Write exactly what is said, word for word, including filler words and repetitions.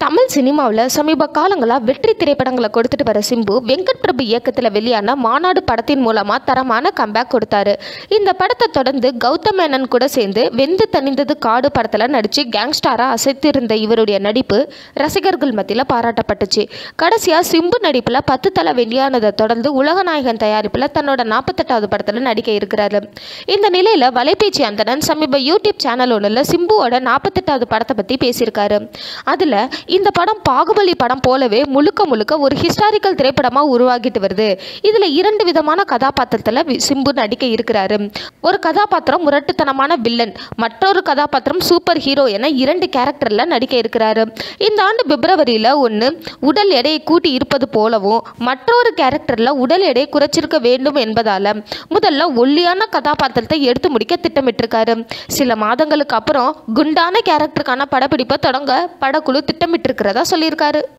தமிழ் சினிமாவில் சமீப காலங்களாக வெற்றி திரைப்படங்களை கொடுத்துட்டு வர சிம்பு வெங்கட் பிரபு இயக்கத்தில் வெளியான மாநாடு படத்தின் மூலமாக தரமான கம்பேக் கொடுத்தாரு. இந்த படத்தை தொடர்ந்து கௌதம் மேனன் கூட சேர்ந்து வெந்து தணிந்தது காடு படத்தில் நடித்து கேங்ஸ்டாராக அசைத்திருந்த இவருடைய நடிப்பு ரசிகர்கள் மத்தியில் பாராட்டப்பட்டுச்சு. கடைசியாக சிம்பு நடிப்பில் பத்து தலை வெளியானதை தொடர்ந்து உலகநாயகன் தயாரிப்பில் தன்னோட நாற்பத்தெட்டாவது படத்தில் நடிக்க இருக்கிறாரு. இந்த நிலையில் வலைபேச்சு அந்தணன் சமீப யூடியூப் சேனல் ஒன்றில் சிம்புவோட நாற்பத்தெட்டாவது படத்தை பற்றி பேசியிருக்காரு. அதில் இந்த படம் பாகுபலி படம் போலவே முழுக்க முழுக்க ஒரு ஹிஸ்டாரிக்கல் திரைப்படமாக உருவாகிட்டு வருது. இதில் இரண்டு விதமான கதாபாத்திரத்தில் சிம்பு நடிக்க இருக்கிறாரு. ஒரு கதாபாத்திரம் முரட்டுத்தனமான வில்லன், மற்றொரு கதாபாத்திரம் சூப்பர் ஹீரோ என இரண்டு கேரக்டரில் நடிக்க இருக்கிறாரு. இந்த ஆண்டு பிப்ரவரியில் ஒன்று உடல் எடையை கூட்டி இருப்பது போலவும் மற்றொரு கேரக்டரில் உடல் எடையை குறைச்சிருக்க வேண்டும் என்பதால் முதல்ல ஒல்லியான கதாபாத்திரத்தை எடுத்து முடிக்க திட்டமிட்டிருக்காரு. சில மாதங்களுக்கு அப்புறம் குண்டான கேரக்டருக்கான படப்பிடிப்பை தொடங்க படக்குழு திட்டமிட்டிருக்கிறதா சொல்லியிருக்காரு.